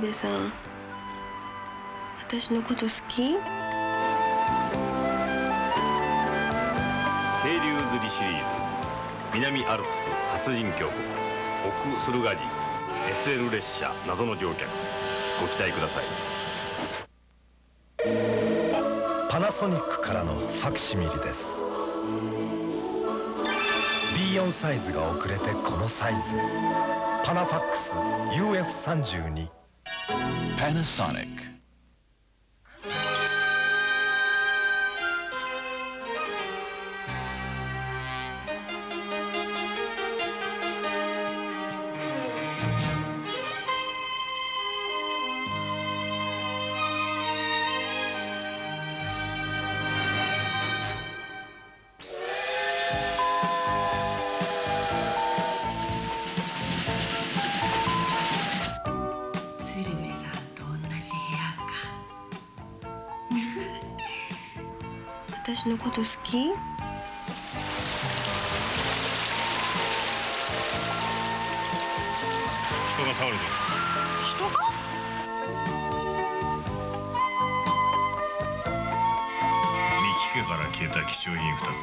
部さん、私のこと好き？ 渓流釣りシリーズ南アルプス殺人峡谷奥駿河寺 SL 列車謎の乗客、ご期待ください。 パナソニックからのファクシミリです。 B4 サイズが遅れてこのサイズ、パナファックス UF32。 Panasonic。 私のこと好き？ 人が倒れてる。 人が？ 三木家から消えた貴重品2つ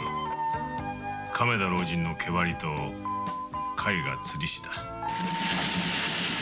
を亀田老人の毛針と貝が釣り師だ。